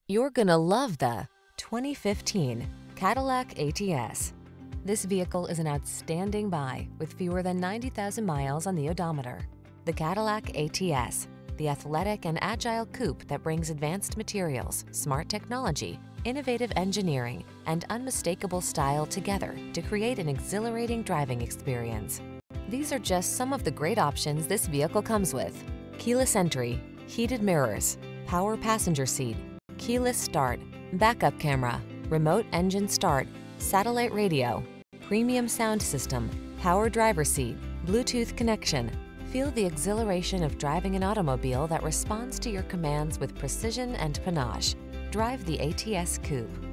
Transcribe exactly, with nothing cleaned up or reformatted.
You're gonna love the twenty fifteen Cadillac A T S. This vehicle is an outstanding buy with fewer than ninety thousand miles on the odometer. The Cadillac A T S, the athletic and agile coupe that brings advanced materials, smart technology, innovative engineering, and unmistakable style together to create an exhilarating driving experience. These are just some of the great options this vehicle comes with: keyless entry, heated mirrors, power passenger seat, keyless start, backup camera, remote engine start, satellite radio, premium sound system, power driver seat, Bluetooth connection. Feel the exhilaration of driving an automobile that responds to your commands with precision and panache. Drive the A T S Coupe.